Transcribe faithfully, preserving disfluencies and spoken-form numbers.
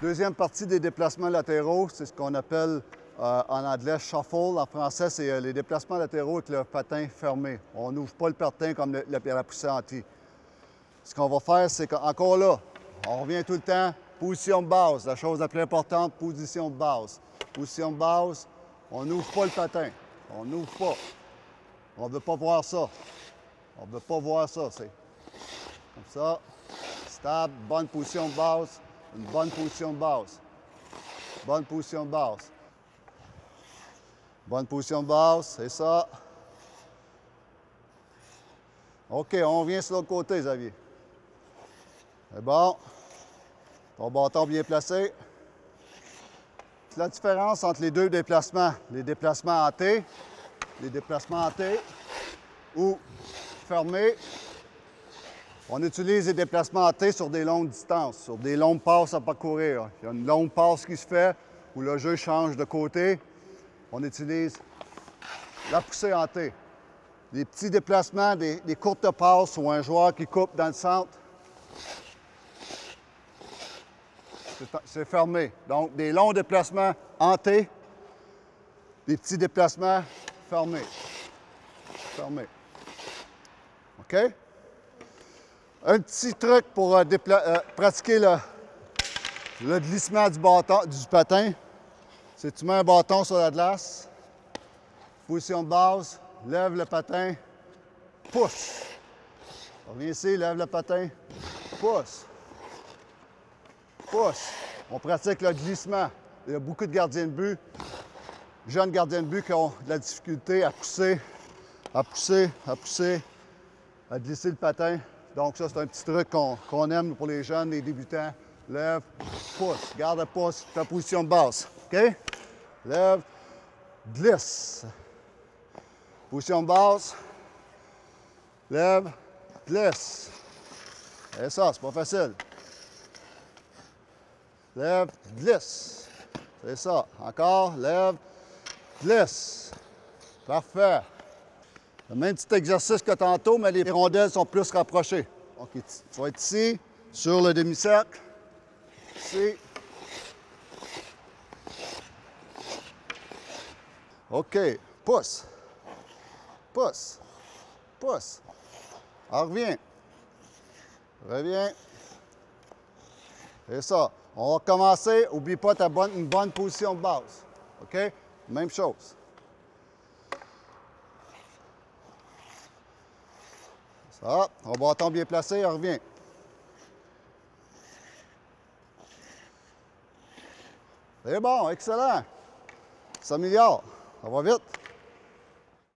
Deuxième partie des déplacements latéraux, c'est ce qu'on appelle euh, en anglais shuffle. En français, c'est euh, les déplacements latéraux avec le patin fermé. On n'ouvre pas le patin comme le, le, la poussée anti. Ce qu'on va faire, c'est qu'encore là, on revient tout le temps, position de base. La chose la plus importante, position de base. Position de base, on n'ouvre pas le patin. On n'ouvre pas. On ne veut pas voir ça. On ne veut pas voir ça. C'est comme ça. Stable, bonne position de base. Une bonne position de base. Bonne position de base. Bonne position de base, c'est ça. OK, on vient sur l'autre côté, Xavier. C'est bon. Ton bâton bien placé. La différence entre les deux déplacements, les déplacements en T, les déplacements en T ou fermés, on utilise les déplacements en T sur des longues distances, sur des longues passes à parcourir. Il y a une longue passe qui se fait où le jeu change de côté. On utilise la poussée en T. Des petits déplacements, des, des courtes passes ou un joueur qui coupe dans le centre, c'est fermé. Donc, des longs déplacements en T, des petits déplacements fermés. Fermés. OK? Un petit truc pour euh, euh, pratiquer le, le glissement du, bâton, du patin, c'est que tu mets un bâton sur la glace, position de base, lève le patin, pousse. Reviens ici, lève le patin, pousse. Pousse. On pratique le glissement. Il y a beaucoup de gardiens de but, jeunes gardiens de but qui ont de la difficulté à pousser, à pousser, à pousser, à glisser le patin. Donc ça, c'est un petit truc qu'on qu'on aime pour les jeunes, les débutants. Lève, pousse. Garde le pouce, ta position de base. OK? Lève, glisse. Position de base. Lève, glisse. Et ça, c'est pas facile. Lève, glisse. C'est ça. Encore, lève, glisse. Parfait. Le même petit exercice que tantôt, mais les rondelles sont plus rapprochées. OK, tu vas être ici, sur le demi-cercle. Ici. OK, pousse. Pousse. Pousse. Alors, reviens. Reviens. C'est ça. On va commencer. N'oublie pas ta bonne, une bonne position de base. OK? Même chose. Ça. On bâton bien placé. On revient. C'est bon. Excellent. Ça s'améliore. Ça va vite.